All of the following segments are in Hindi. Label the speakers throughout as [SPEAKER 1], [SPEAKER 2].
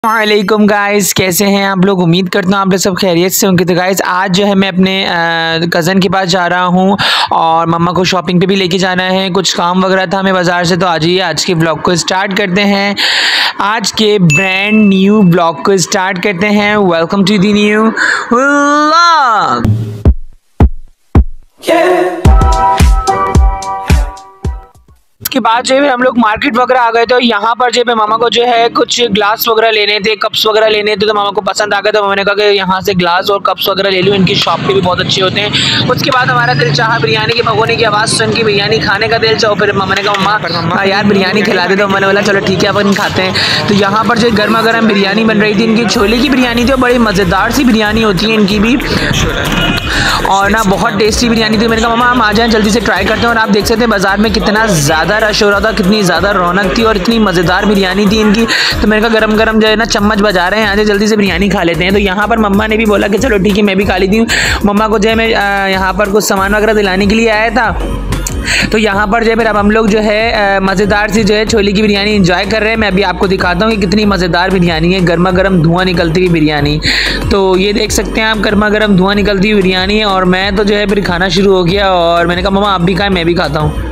[SPEAKER 1] वालेकुम गाइस, कैसे हैं आप लोग। उम्मीद करता हूँ आप लोग सब खैरियत से होंगे। तो गाइस आज जो है मैं अपने कज़न के पास जा रहा हूँ और मम्मा को शॉपिंग पे भी लेके जाना है। कुछ काम वगैरह था हमें बाज़ार से, तो आज के ब्लॉग को स्टार्ट करते हैं। आज के ब्रांड न्यू ब्लॉग को स्टार्ट करते हैं। Welcome to the new vlog. उसके बाद जो है हम लोग मार्केट वगैरह आ गए थे और यहाँ पर जो है मामा को जो है कुछ ग्लास वगैरह लेने थे, कप्स वगैरह लेने थे। तो मामा को पसंद आ गया, तो मामा ने कहा कि यहाँ से ग्लास और कप्स वगैरह ले लूँ, इनकी शॉप पे भी बहुत अच्छे होते हैं। उसके बाद हमारा दिल चाहा बिरयानी के भगोने की आवाज़ सुन के बिरयानी खाने का दिल चाहो। फिर मामा ने कहा मम्मा यार बिरयानी खिला दे, तो मैंने बोला चलो ठीक है अपन खाते हैं। तो यहाँ पर जो गर्मा गर्म बिरयानी बन रही थी, इनकी छोले की बिरयानी थी और बड़ी मज़ेदार सी बिरयानी होती है इनकी भी, और ना बहुत टेस्टी बिरयानी थी। मैंने कहा मामा हम आ जाएं, जल्दी से ट्राई करते हैं। और आप देख सकते हैं बाजार में कितना ज़्यादा रश हो रहा था, कितनी ज़्यादा रौनक थी और इतनी मज़ेदार बिरयानी थी इनकी। तो मैंने कहा गरम गरम जो है ना चम्मच बजा रहे हैं, आज जल्दी से बिरयानी खा लेते हैं। तो यहाँ पर मम्मा ने भी बोला कि चलो ठीक है मैं भी खा लेती हूँ। मम्मा को जो है मैं यहाँ पर कुछ सामान वगैरह दिलाने के लिए आया था। तो यहाँ पर जो है फिर अब हम लोग जो है मज़ेदार सी जो है छोले की बिरयानी एंजॉय कर रहे हैं। मैं अभी आपको दिखाता हूँ कि कितनी मज़ेदार बिरयानी है, गर्मा गर्म धुआं निकलती हुई बिरयानी। तो ये देख सकते हैं आप, गर्मा गर्म धुआं निकलती हुई बिरयानी है। और मैं तो जो है फिर खाना शुरू हो गया और मैंने कहा मम्मा आप भी खाएं, मैं भी खाता हूँ।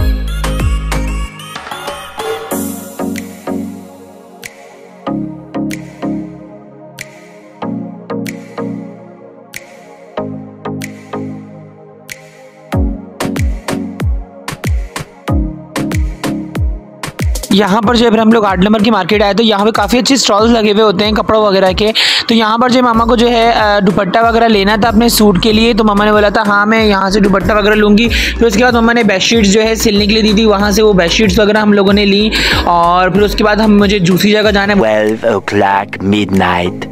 [SPEAKER 1] यहाँ पर जो है फिर हम लोग 8 नंबर की मार्केट आए, तो यहाँ पे काफ़ी अच्छे स्टॉल्स लगे हुए होते हैं कपड़ों वगैरह के। तो यहाँ पर जो मामा को जो है दुपट्टा वगैरह लेना था अपने सूट के लिए, तो मामा ने बोला था हाँ मैं यहाँ से दुपट्टा वगैरह लूँगी। फिर उसके बाद मामा ने बेडशीट्स जो है सिलने के लिए दी थी, वहाँ से वो बेडशीट्स वगैरह हम लोगों ने ली। और फिर उसके बाद हम मुझे दूसरी जगह जाना है
[SPEAKER 2] 12 o'clock midnight।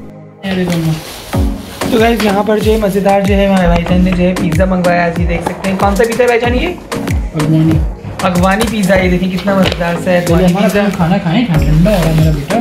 [SPEAKER 1] तो गाइस यहाँ पर जो है मज़ेदार जो है हमारे भाईजान ने जो है पिज़्ज़ा मंगवाया। जी देख सकते हैं, कौन सा पिज़्ज़ा भाईजान ये? अगवानी पिज़्ज़ा। ये देखिए कितना मज़ेदार सा है पिज़्ज़ा।
[SPEAKER 3] खाना खाएं, ठंडा हो रहा है मेरा बेटा।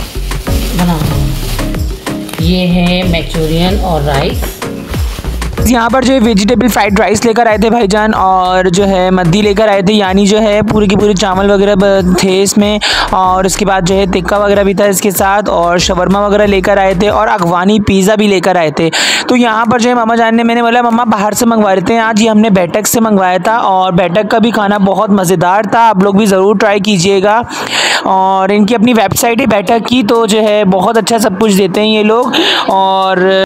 [SPEAKER 4] बना ये है मैक्चोरियन और राइस।
[SPEAKER 1] यहाँ पर जो है वेजिटेबल फ्राइड राइस लेकर आए थे भाईजान, और जो है मद्दी लेकर आए थे, यानी जो है पूरे के पूरे चावल वगैरह थे इसमें। और उसके बाद जो है टिक्का वगैरह भी था इसके साथ, और शवरमा वगैरह लेकर आए थे, और अगवानी पिज़्ज़ा भी लेकर आए थे। तो यहाँ पर जो है मामा जान ने, मैंने बोला मम्मा बाहर से मंगवा लेते हैं आज, ये हमने बैठक से मंगवाया था और बैठक का भी खाना बहुत मज़ेदार था। आप लोग भी ज़रूर ट्राई कीजिएगा। और इनकी अपनी वेबसाइट है बैठक की, तो जो है बहुत अच्छा सब कुछ देते हैं ये लोग। और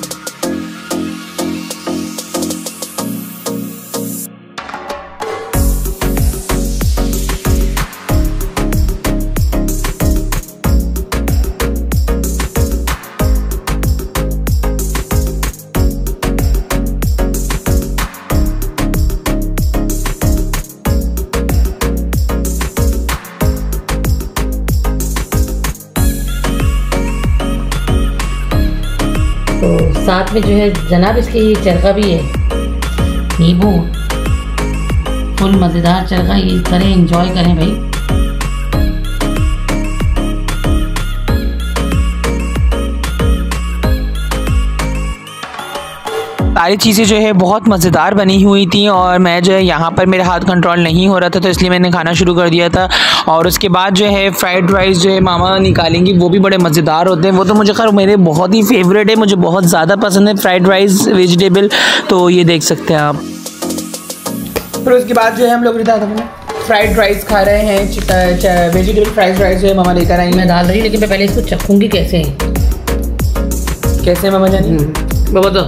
[SPEAKER 4] तो साथ में जो है जनाब इसके ये चरखा भी है, नींबू, फुल मज़ेदार चरखा। ये करें, एंजॉय करें भाई।
[SPEAKER 1] सारी चीज़ें जो है बहुत मज़ेदार बनी हुई थी, और मैं जो है यहाँ पर मेरे हाथ कंट्रोल नहीं हो रहा था, तो इसलिए मैंने खाना शुरू कर दिया था। और उसके बाद जो है फ्राइड राइस जो है मामा निकालेंगी, वो भी बड़े मज़ेदार होते हैं। वो तो मुझे खैर मेरे बहुत ही फेवरेट है, मुझे बहुत ज़्यादा पसंद है फ्राइड राइस वेजिटेबल। तो ये देख सकते हैं आप। फिर उसके बाद जो है हम लोग फ्राइड राइस खा रहे हैं, वेजिटेबल फ्राइड राइस जो है मामा लेकर आई।
[SPEAKER 4] मैं डाल रही, लेकिन मैं पहले इसको चखूँगी कैसे है।
[SPEAKER 1] कैसे मामा जानी
[SPEAKER 4] बाबा तो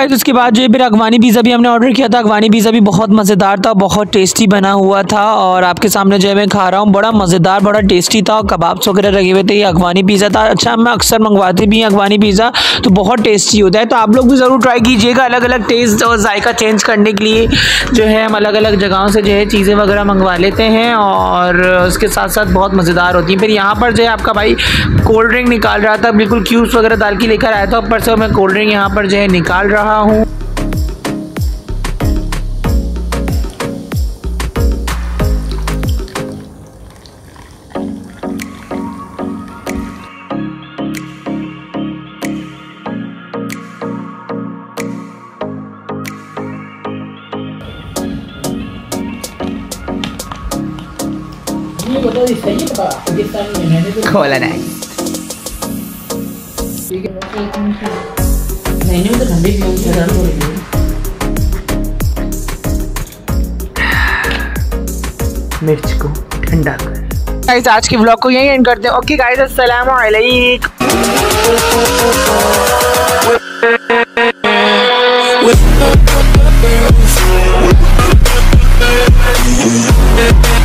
[SPEAKER 1] गाइस उसके बाद जो है फिर अगवानी पिज़्ज़ा भी हमने ऑर्डर किया था। अगवानी पिज़्ज़ा भी बहुत मज़ेदार था, बहुत टेस्टी बना हुआ था और आपके सामने जो है मैं खा रहा हूँ। बड़ा मज़ेदार, बड़ा टेस्टी था। कबाब्स वगैरह लगे हुए थे। ये अगवानी पिज़्ज़ा था। अच्छा, मैं अक्सर मंगवाते भी हैं अगवानी पिज़्ज़ा, तो बहुत टेस्टी होता है। तो आप लोग भी ज़रूर ट्राई कीजिएगा। अलग अलग टेस्ट और जायका चेंज करने के लिए जो है हम अलग अलग जगहों से जो है चीज़ें वगैरह मंगवा लेते हैं और उसके साथ साथ बहुत मज़ेदार होती हैं। फिर यहाँ पर जो है आपका भाई कोल्ड ड्रिंक निकाल रहा था, बिल्कुल क्यूब्स वगैरह डाल के लेकर आया था। ऊपर से मैं कोल्ड ड्रिंक यहाँ पर जो है निकाल रहा हूँ।
[SPEAKER 3] ये बता दी सही है पाकिस्तानी में मैंने तो
[SPEAKER 1] खोला नहीं।
[SPEAKER 3] ठीक है नहीं तो ठंडी पीऊँ ज़्यादा हो रही है।
[SPEAKER 1] मिर्च को ठंडा कर। गाइस आज के व्लॉग को यहीं एंड करते हैं। ओके गाइस, अस्सलाम वालेकुम।